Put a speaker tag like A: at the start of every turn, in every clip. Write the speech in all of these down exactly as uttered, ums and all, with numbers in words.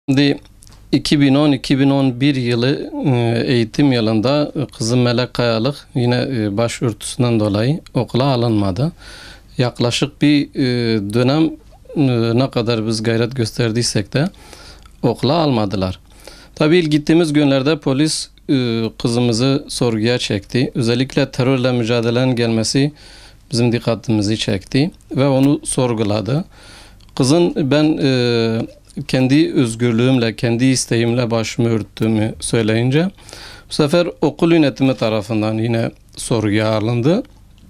A: Şimdi iki bin on iki bin on bir yılı eğitim yılında kızım Melek Kayalık yine başörtüsünden dolayı okula alınmadı. Yaklaşık bir dönem ne kadar biz gayret gösterdiysek de okula almadılar. Tabii ilk gittiğimiz günlerde polis kızımızı sorguya çekti. Özellikle terörle mücadelenin gelmesi bizim dikkatimizi çekti ve onu sorguladı. Kızın ben e, kendi özgürlüğümle, kendi isteğimle başımı örttüğümü söyleyince bu sefer okul yönetimi tarafından yine sorguya alındı.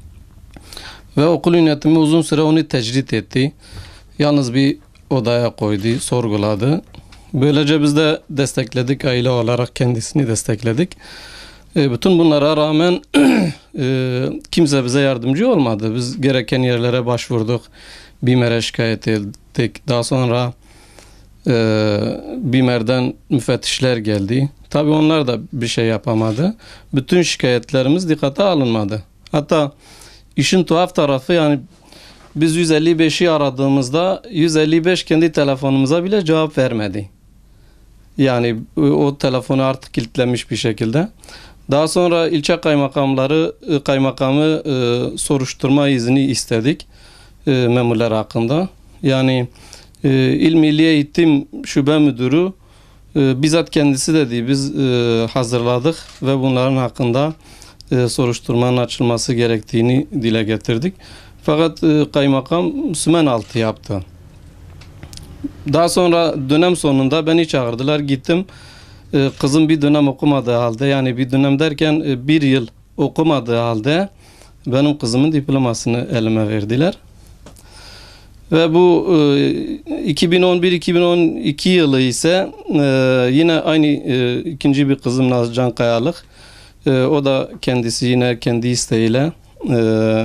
A: Ve okul yönetimi uzun süre onu tecrit etti. Yalnız bir odaya koydu, sorguladı. Böylece biz de destekledik, aile olarak kendisini destekledik. E, bütün bunlara rağmen e, kimse bize yardımcı olmadı. Biz gereken yerlere başvurduk. BİMER'e şikayet ettik. Daha sonra e, BİMER'den müfettişler geldi. Tabii onlar da bir şey yapamadı. Bütün şikayetlerimiz dikkate alınmadı. Hatta işin tuhaf tarafı, yani biz yüz elli beşi aradığımızda yüz elli beş kendi telefonumuza bile cevap vermedi. Yani o telefonu artık kilitlenmiş bir şekilde. Daha sonra ilçe kaymakamları kaymakamı e, soruşturma izni istedik e, memurlar hakkında. Yani e, İl Milli Eğitim Şube Müdürü e, bizzat kendisi dedi, biz e, hazırladık ve bunların hakkında e, soruşturmanın açılması gerektiğini dile getirdik. Fakat e, kaymakam sümen altı yaptı. Daha sonra dönem sonunda beni çağırdılar, gittim. E, kızım bir dönem okumadığı halde, yani bir dönem derken e, bir yıl okumadığı halde benim kızımın diplomasını elime verdiler. Ve bu e, iki bin on bir iki bin on iki yılı ise e, yine aynı e, ikinci bir kızım Nazcan Kayalık. E, o da kendisi yine kendi isteğiyle e,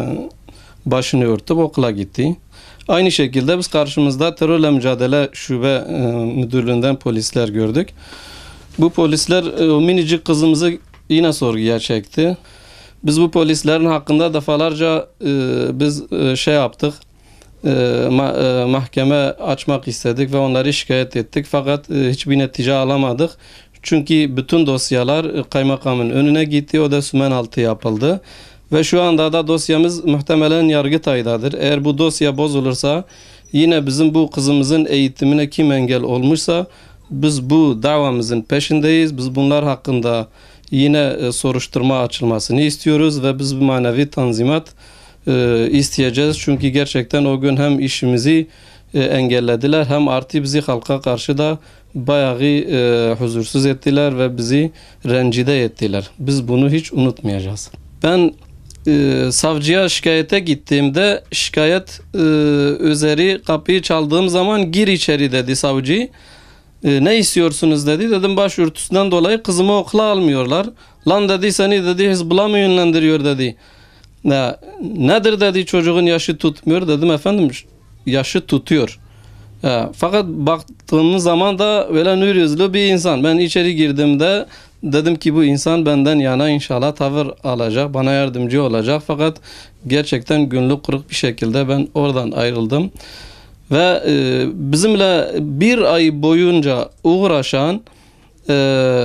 A: başını örtüp okula gitti. Aynı şekilde biz karşımızda terörle mücadele şube e, müdürlüğünden polisler gördük. Bu polisler e, o minicik kızımızı yine sorguya çekti. Biz bu polislerin hakkında defalarca e, biz e, şey yaptık. E, ma, e, mahkeme açmak istedik ve onları şikayet ettik. Fakat e, hiçbir netice alamadık. Çünkü bütün dosyalar e, kaymakamın önüne gitti. O da sümen altı yapıldı. Ve şu anda da dosyamız muhtemelen Yargıtay'dadır. Eğer bu dosya bozulursa, yine bizim bu kızımızın eğitimine kim engel olmuşsa biz bu davamızın peşindeyiz. Biz bunlar hakkında yine e, soruşturma açılmasını istiyoruz ve biz bir manevi tanzimat e, isteyeceğiz. Çünkü gerçekten o gün hem işimizi e, engellediler, hem artı bizi halka karşı da bayağı e, huzursuz ettiler ve bizi rencide ettiler. Biz bunu hiç unutmayacağız. Ben e, savcıya şikayete gittiğimde şikayet e, üzeri kapıyı çaldığım zaman gir içeri dedi savcı. E, ne istiyorsunuz dedi. Dedim başörtüsünden dolayı kızımı okula almıyorlar. Lan dedi, seni dedi Hizbullah mı yönlendiriyor dedi. Ne, nedir dedi, çocuğun yaşı tutmuyor. Dedim efendim yaşı tutuyor. E, fakat baktığımız zaman da böyle nür yüzlü bir insan. Ben içeri girdiğimde dedim ki bu insan benden yana inşallah tavır alacak, bana yardımcı olacak. Fakat gerçekten gönlü kırık bir şekilde ben oradan ayrıldım. Ve e, bizimle bir ay boyunca uğraşan e,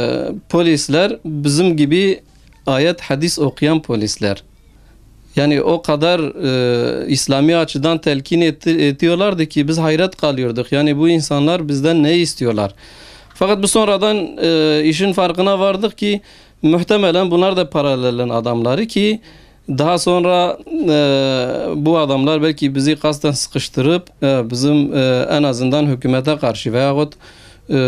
A: polisler bizim gibi ayet hadis okuyan polisler. Yani o kadar e, İslami açıdan telkin etti, ediyorlardı ki biz hayret kalıyorduk. Yani bu insanlar bizden ne istiyorlar? Fakat bu sonradan e, işin farkına vardık ki muhtemelen bunlar da paralelin adamları ki daha sonra e, bu adamlar belki bizi kasten sıkıştırıp e, bizim e, en azından hükümete karşı veyahut e,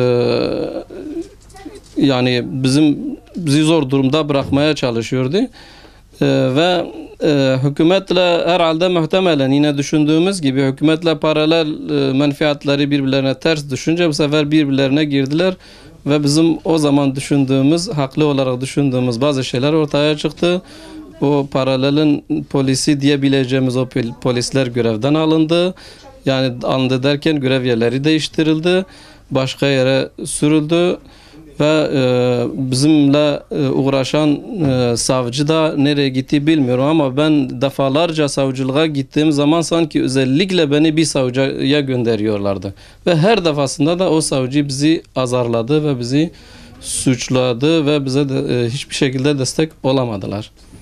A: yani bizim bizi zor durumda bırakmaya çalışıyordu. E, ve e, hükümetle herhalde muhtemelen yine düşündüğümüz gibi hükümetle paralel e, menfaatleri birbirlerine ters düşünce bu sefer birbirlerine girdiler ve bizim o zaman düşündüğümüz, haklı olarak düşündüğümüz bazı şeyler ortaya çıktı. O paralelin polisi diyebileceğimiz o polisler görevden alındı. Yani alındı derken görev yerleri değiştirildi. Başka yere sürüldü. ve e, bizimle e, uğraşan e, savcı da nereye gitti bilmiyorum ama ben defalarca savcılığa gittiğim zaman sanki özellikle beni bir savcıya gönderiyorlardı. Ve her defasında da o savcı bizi azarladı ve bizi suçladı ve bize de, e, hiçbir şekilde destek olamadılar.